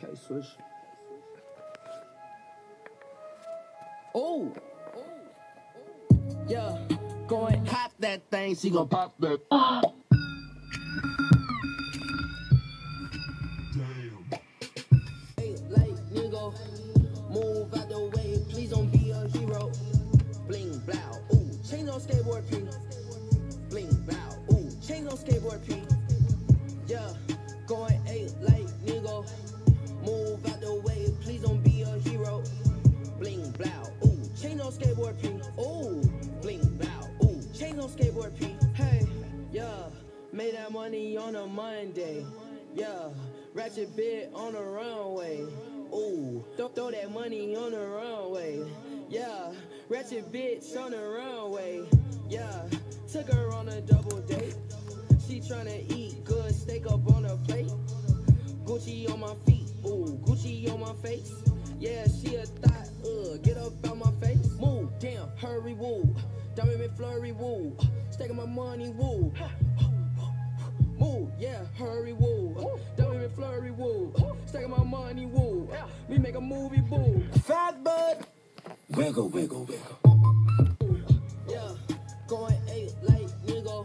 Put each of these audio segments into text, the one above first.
Hey, switch. Oh, yeah. Go and pop that thing. She gon' pop that. Damn. Hey, like nigga, move out the way. Please don't be a hero. Bling blow. Ooh, chains on skateboard P. Bling blow. Ooh, chains on skateboard P. Yeah, going eight like nigga. Move out the way. Please don't be a hero. Bling blow. Ooh, chains on skateboard P. Ooh, bling blow. Ooh, chains on skateboard P. Hey, yeah, made that money on a Monday. Yeah, ratchet bit on the runway. Ooh, throw that money on the runway. Yeah, ratchet bitch on the runway. Yeah, took her on a double date. She tryna eat good steak up on her plate. Gucci on my feet, ooh, Gucci on my face. Yeah, she a thought, get up out my face. Move, damn, hurry, woo. Diamond McFlurry, woo. Stacking my money, woo. Move, yeah, hurry, woo. Diamond McFlurry, woo. Stacking my money, woo. We make a movie, boo. Fat bud. Wiggle, wiggle, wiggle. Yeah, going eight like nigga.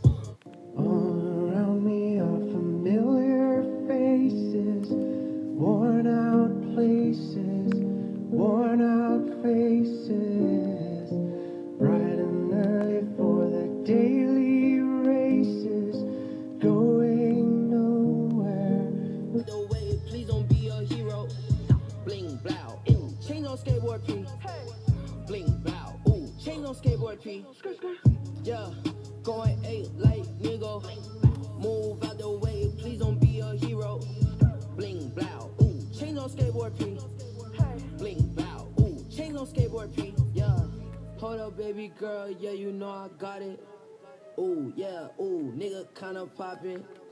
All around me are familiar faces, worn out places, worn out faces, bright and early for their daily races, going nowhere. The way, please don't be a hero. Bling blow, ooh, chains on skateboard P. Bling blow, ooh, chains on skateboard P. Yeah, going eight like nigga. Move out the way, please don't be a hero. Bling blow, ooh, chains on skateboard P. Bling blow, ooh, chains on skateboard P. Yeah, hold up, baby girl, yeah, you know I got it. Ooh, yeah, ooh, nigga kinda poppin'.